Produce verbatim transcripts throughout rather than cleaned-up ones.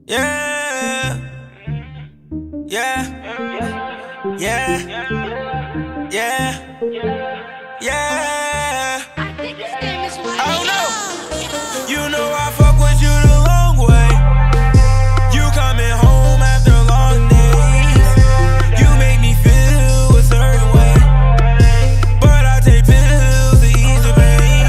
Yeah, yeah, yeah, yeah, yeah. I don't know. You know I fuck with you the long way. You coming home after long days. You make me feel a certain way, but I take pills to ease the pain.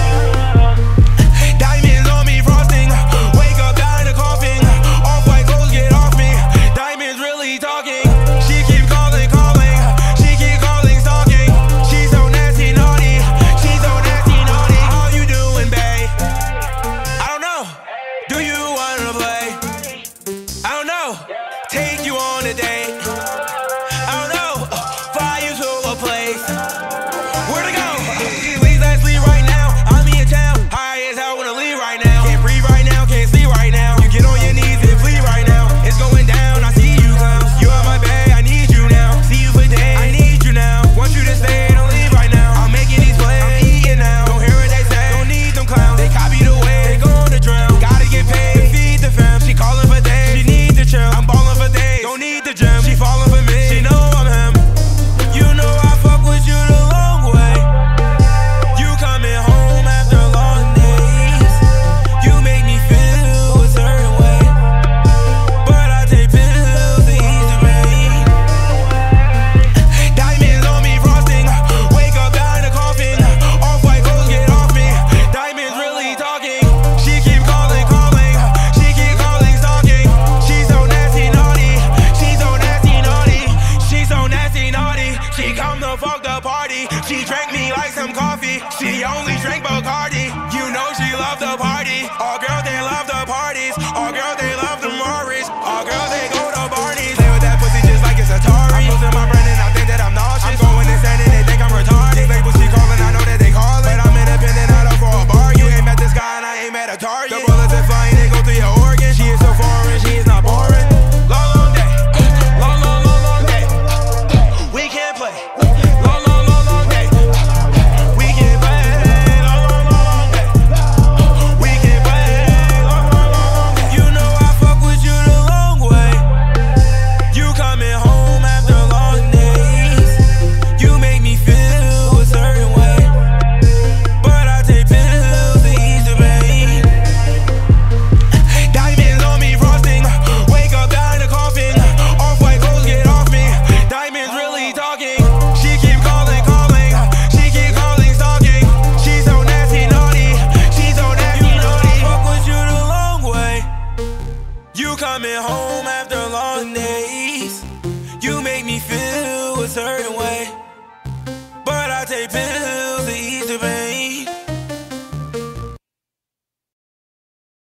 Diamonds on me, frosting. Wake up, dying of coughing. Off-white clothes get off me. Diamonds really talking. She keep calling, calling. She keep calling, stalking. She's so nasty, naughty. She's so nasty, naughty. How you doing, babe? I don't know. Do you wanna play? I don't know. Take you on a date. I don't know. Fly you to a place. Where to go? Please let's leave right now. I'm in town. High as hell, wanna leave right now. Can't breathe right now, can't sleep right now. You get on your knees and flee right now. It's going down, I see you clowns. You are my bae, I need you now. See you for days, I need you now. Want you to stay, don't leave right now. I'm making these plays, I'm eating now. Don't hear what they say, don't need them clowns. They copy the way, they gonna drown. Gotta get paid to feed the fam. She calling for days, she need to chill. I'm balling for days, don't need the gym. She falling for me, she know I'm him. You know I fuck with you the long way. You coming home after long days. You make me feel a certain way, but I take pills to ease the pain. Diamonds on me, frosting. Wake up, dying of coughing. Off-white clothes get off me. Diamonds really talking. She keep calling, calling. She keep calling, stalking. She's so nasty, naughty. She's so nasty, naughty. She's so nasty, naughty. She come to fuck the party. She drank me like some coffee. She only drank Bacardi. You know she love the party. All girls, they love the parties. All girls, they love the Maurice. All girls, they go to Barney's. Play with that pussy just like it's Atari. I'm losing my brain and I think that I'm nauseous. I'm going insane and they think I'm retarded. These labels she calling, I know that they calling, but I'm independent, I don't for a bar. You ain't met this guy and I ain't met a target. The bullets are flying, they go through your organs. She is so foreign, she is not boring. Long, long day. Long, long, long, long day. We can't play. Long, long, long, long day. We can't play. Long, long, long, long day. We can't play. Long, long, long, long day. You know I fuck with you the long way. You coming home after long days. You make me feel a certain way, but I take pills to ease the pain. Diamonds on me, frosting. Wake up, dying of coughing. Off-white clothes get off me. Diamonds really talking. She keep calling, calling. She keep calling, stalking. She's so nasty, naughty. She's so nasty, naughty. I fuck with you the long way. You coming home after long days. You make me feel a certain way, but I take pills